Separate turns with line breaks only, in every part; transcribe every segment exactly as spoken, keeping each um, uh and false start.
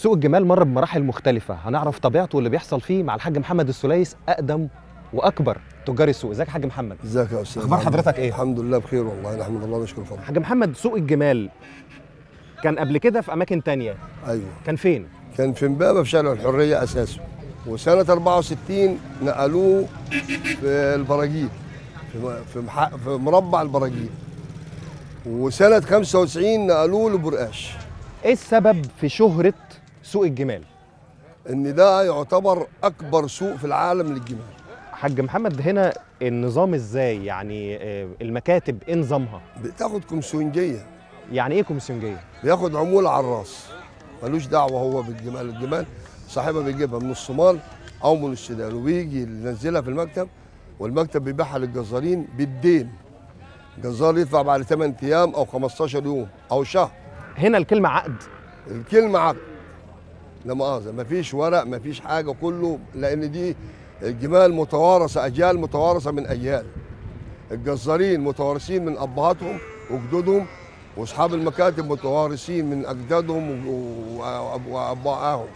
سوق الجمال مر بمراحل مختلفة، هنعرف طبيعته واللي بيحصل فيه مع الحاج محمد السليس، أقدم وأكبر تجار السوق. ازيك يا حاج محمد؟
ازيك يا استاذ؟
أخبار حضرتك إيه؟
الحمد لله بخير والله، نحمد الله ونشكر فضله.
حاج محمد، سوق الجمال كان قبل كده في أماكن تانية.
ايوه.
كان فين؟
كان في امبابة في شارع الحرية أساسه، وسنة أربعة وستين نقلوه في البراجيل، في في, مح... في مربع البراجيل، وسنة خمسة وتسعين نقلوه لبرقاش.
إيه السبب في شهرة سوق الجمال؟
إن ده يعتبر أكبر سوق في العالم للجمال.
حاج محمد، هنا النظام إزاي؟ يعني آه، المكاتب إيه نظامها؟
بتاخد كومسيونجية.
يعني إيه كوميسيونجية؟
بياخد عمولة على الراس، ملوش دعوة هو بالجمال، الجمال صاحبها بيجيبها من الصومال أو من السودان وبيجي ينزلها في المكتب، والمكتب بيبيعها للجزارين بالدين. الجزار يدفع بعد ثمانية أيام أو خمستاشر يوم أو شهر.
هنا الكلمة عقد.
الكلمة عقد، لا مؤاخذة، مفيش ورق مفيش حاجة، كله لأن دي الجمال متوارثة، أجيال متوارثة من أجيال. الجزارين متوارثين من أبهاتهم وجدودهم، واصحاب المكاتب متوارثين من اجدادهم وابائهم.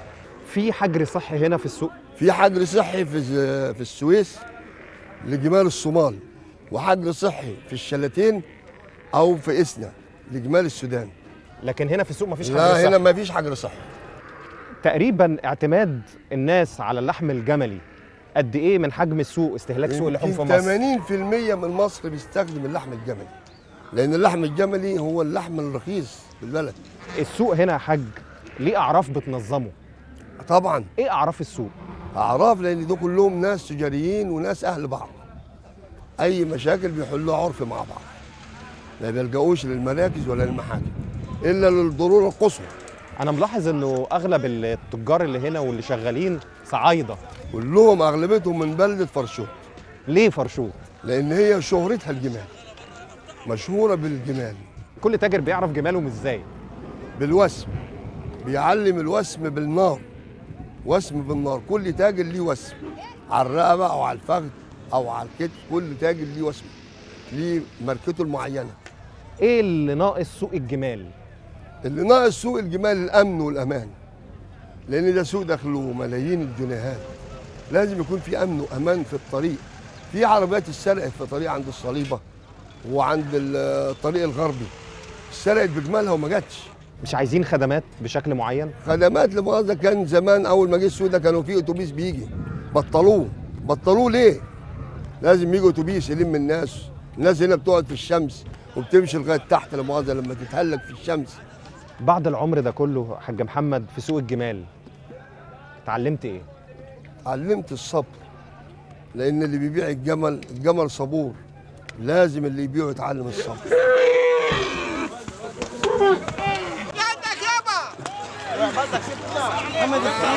في حجر صحي هنا في السوق؟
في حجر صحي في في السويس لجمال الصومال، وحجر صحي في الشلاتين او في اسنا لجمال السودان.
لكن هنا في السوق مفيش حجر
لا
صحي.
هنا مفيش حجر صحي.
تقريبا اعتماد الناس على اللحم الجملي قد ايه من حجم السوق، استهلاك سوق اللحوم في مصر؟
ثمانين في المية من مصر بيستخدم اللحم الجملي، لأن اللحم الجملي هو اللحم الرخيص في البلد.
السوق هنا يا حاج ليه أعراف بتنظمه؟
طبعا.
إيه أعراف السوق؟
أعراف لأن دول كلهم ناس تجاريين وناس أهل بعض. أي مشاكل بيحلوها عرف مع بعض، ما بيلجأوش للمراكز ولا للمحاكم إلا للضرورة القصوى.
أنا ملاحظ إنه أغلب التجار اللي هنا واللي شغالين صعايدة.
كلهم أغلبيتهم من بلدة فرشوط.
ليه فرشوط؟
لأن هي شهرتها الجمال، مشهورة بالجمال.
كل تاجر بيعرف جمالهم ازاي؟
بالوسم، بيعلم الوسم بالنار، وسم بالنار. كل تاجر ليه وسم، على الرقبة أو على الفخذ أو على الكتف، كل تاجر ليه وسم، ليه ماركته المعينة.
ايه اللي ناقص سوق الجمال؟
اللي ناقص سوق الجمال الأمن والأمان، لأن ده سوق دخله ملايين الجنيهات، لازم يكون في أمن وأمان في الطريق. في عربيات اتسرقت في طريق عند الصليبة وعند الطريق الغربي، اتسرقت بجمالها وما جاتش.
مش عايزين خدمات بشكل معين؟
خدمات لمؤاخذة، كان زمان أول ما جه السوق ده كانوا في أتوبيس بيجي، بطلوه. بطلوه ليه؟ لازم يجي أتوبيس يلم الناس، الناس هنا بتقعد في الشمس وبتمشي لغاية تحت لمؤاخذة لما تتهلك في الشمس.
بعد العمر ده كله حاج محمد في سوق الجمال اتعلمت إيه؟
اتعلمت الصبر، لأن اللي بيبيع الجمل، الجمل صبور، لازم اللي يبيعه يتعلم الصبر.
يا عندك يابا